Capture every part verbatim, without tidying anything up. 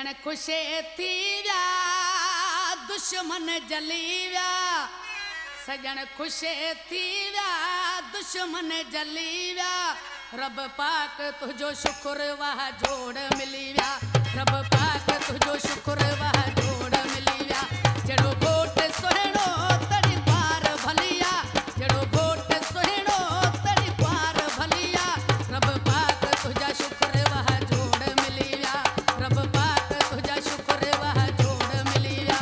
सजन खुशे थी व्या दुश्मन जली व्या सजन खुशे थी व्या दुश्मन जली व्या रब पाक तुझो शुक्र वाह जोड़ मिली व्या रब पाक तुझो शुक्र वाह जोड़ मिली व्या जड़ो घोट सोहणो तड़ी पार भलिया जड़ो घोट सोहणो तड़ी पार भलिया रब पाक तुझा शुक्र वाह जोड़ मिली व्या रब पाक तुझा शुक्र वाह जोड़ मिली व्या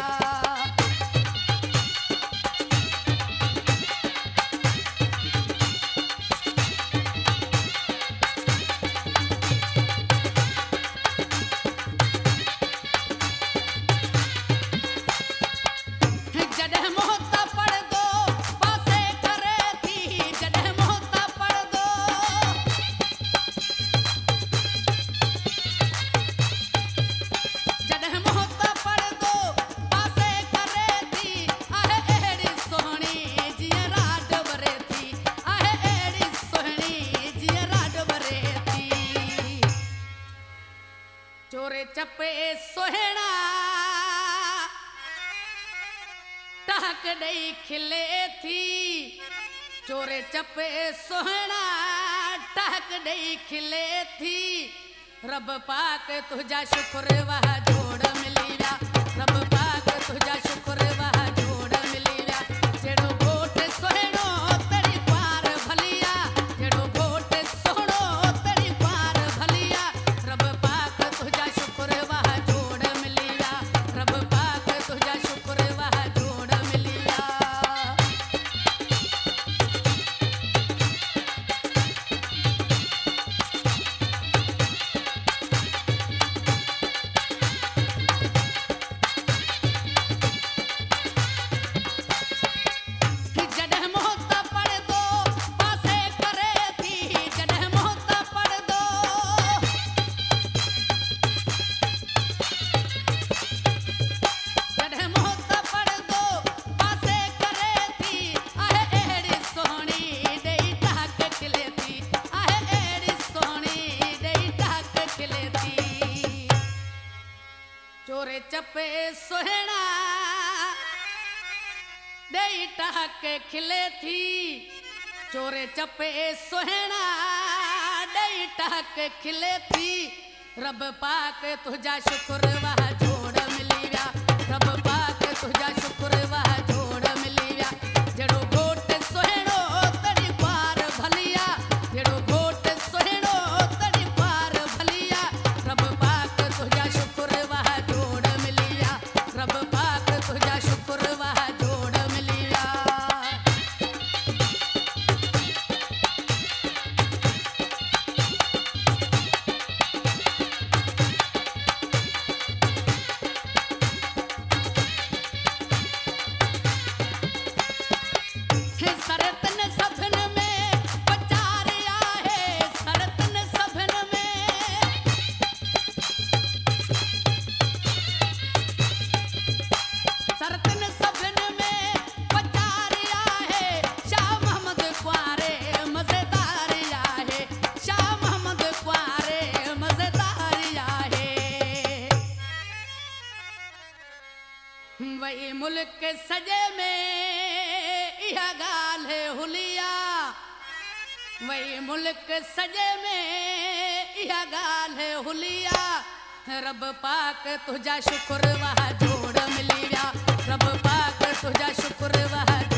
चोरे चपे सोहना टहक दई खिले थी चोरे चपे सोहना टहक दई खिले थी रब पाक तुझा शुक्र वाह जोड़ मिली व्या रब पाक तुझा शुक्र वाह जोड़ मिली व्या जेड़ो घोट सोहणो तड़ी पार भलिया जेड़ो घोट सोहणो तड़ी पार भलिया रब पाक तुझा शुक्र वाह जोड़ मिली व्या रब पाक तुझा शुक्र वाह जोड़ मिली व्या चोरे चपे सोहना दई टहक खिले थी चोरे चपे सोहना दई टहक खिले थी रब पाक तुझा शुक्र वाह जोड़ मिली व्या रब पाक तुझा शुक्र वाह जोड़ मिली व्या जड़ो घोट सोहणो तड़ी पार भलिया जड़ो घोट सोहणो तड़ी पार भलिया रब पाक तुझा शुक्र वाह जोड़ मिली व्या रब पाक तुझा शुक्र वाह जोड़ मिली व्या सरतन सभन में पचारिया है सरतन सभन में सरतन सभन में पचारिया है शाह मोहम्मद क्वारे मजेदारिया है शाह मोहम्मद क्वारे मजेदारिया है वही मुल्क सजे में इहा गाल है हुलिया वही मुल्क सजे में इहा गाल है हुलिया रब पाक तुझा शुक्र वाह जोड़ मिली व्या रब पाक तुझा शुक्र वाह